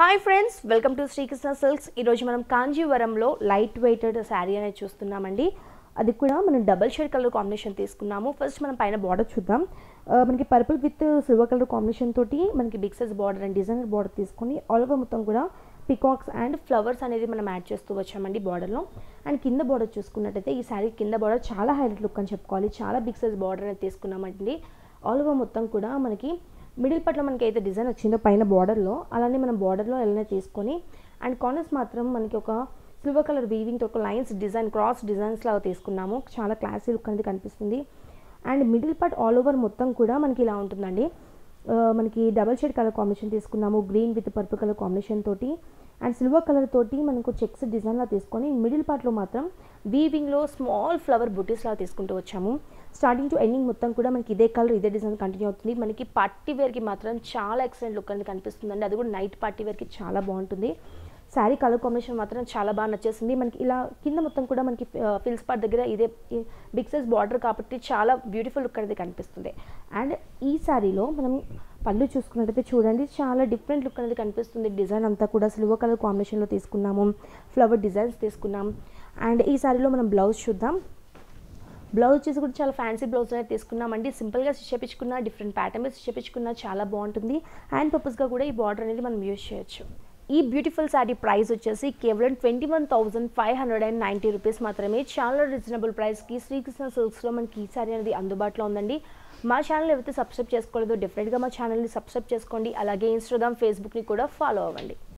Hi friends, welcome to Srikrishna silks. ఈరోజు మనం కాంజీవరంలో light weighted sari అనేది చూస్తున్నామండి. అది కూడా మనం డబల్ షేడ్ కలర్ కాంబినేషన్ తీసుకున్నాము. ఫస్ట్ మనం పైన బార్డర్ చూద్దాం. మనకి purple with silver colour combination తోటి మనకి big size border and designer border తీసుకొని ఆల్ ఓవర్ మొత్తం కూడా పికాక్స్ అండ్ ఫ్లవర్స్ అనేది మనం యాడ్ చేస్తూ వచ్చామండి బార్డర్లో. అండ్ కింద బార్డర్ చూసుకున్నట్టయితే ఈ శారీ కింద బార్డర్ చాలా హైలైట్ లుక్ అని చెప్పుకోవాలి. చాలా బిగ్ సైజ్ బార్డర్ అనేది తీసుకున్నామండి. ఆల్ ఓవర్ మొత్తం కూడా మనకి మిడిల్ పట్ల మనకి అయితే డిజైన్ వచ్చిందో పైన బార్డర్లో అలానే మనం బార్డర్లో ఎలా తీసుకొని అండ్ కార్నర్స్ మాత్రం మనకి ఒక సిల్వర్ కలర్ వీవింగ్తో ఒక లైన్స్ డిజైన్ క్రాస్ డిజైన్స్ లాగా తీసుకున్నాము. చాలా క్లాసీ లుక్ అనేది కనిపిస్తుంది. And middle part all over మొత్తం కూడా మనకి ఇలా ఉంటుందండి. మనకి డబల్ షేడ్ కలర్ కాంబినేషన్ తీసుకున్నాము. Green with purple colour combination తోటి అండ్ సిల్వర్ కలర్ తోటి మనకు చెక్స్ డిజైన్లా తీసుకొని మిడిల్ పార్ట్లో మాత్రం వీవింగ్లో స్మాల్ ఫ్లవర్ బుటీస్ లాగా తీసుకుంటూ వచ్చాము. స్టార్టింగ్ టు ఎండింగ్ మొత్తం కూడా మనకి ఇదే కలర్ ఇదే డిజైన్ కంటిన్యూ అవుతుంది. మనకి పార్టీ వేర్కి మాత్రం చాలా ఎక్సలెంట్ లుక్ అనేది కనిపిస్తుందండి. అది కూడా నైట్ పార్టీ వేర్కి చాలా బాగుంటుంది. శారీ కలర్ కాంబినేషన్ మాత్రం చాలా బాగా నచ్చేసింది. మనకి ఇలా కింద మొత్తం కూడా మనకి ఫిల్స్ పార్ట్ దగ్గర ఇదే బిగ్ సైజ్ బార్డర్ కాబట్టి చాలా బ్యూటిఫుల్ లుక్ అనేది కనిపిస్తుంది. అండ్ ఈ శారీలో మనం పళ్ళు చూసుకున్నట్టయితే చూడండి, చాలా డిఫరెంట్ లుక్ అనేది కనిపిస్తుంది. డిజైన్ అంతా కూడా సిల్వర్ కలర్ కాంబినేషన్లో తీసుకున్నాము. ఫ్లవర్ డిజైన్స్ తీసుకున్నాం. అండ్ ఈ శారీలో మనం బ్లౌజ్ చూద్దాం. బ్లౌజ్ వచ్చేసి కూడా చాలా ఫ్యాన్సీ బ్లౌజ్ అనేది తీసుకున్నామండి. సింపుల్గా స్టిచ్ చేయించుకున్నా డిఫరెంట్ ప్యాటర్న్ మీద స్టిచ్ చేయించుకున్నా చాలా బాగుంటుంది. హ్యాండ్ పర్పస్గా కూడా ఈ బార్డర్ అనేది మనం యూజ్ చేయొచ్చు. ఈ బ్యూటిఫుల్ శారీ ప్రైస్ వచ్చేసి కేవలం 21,590 రూపీస్ మాత్రమే. చాలా రీజనబుల్ ప్రైస్కి శ్రీకృష్ణ సిల్క్స్లో మనకి ఈ శారీ అనేది అందుబాటులో ఉందండి. మా ఛానల్ ఎవరైతే సబ్స్క్రైబ్ చేసుకోలేదో డెఫినెట్గా మా ఛానల్ని సబ్స్క్రైబ్ చేసుకోండి. అలాగే ఇన్స్టాగ్రామ్, ఫేస్బుక్ని కూడా ఫాలో అవ్వండి.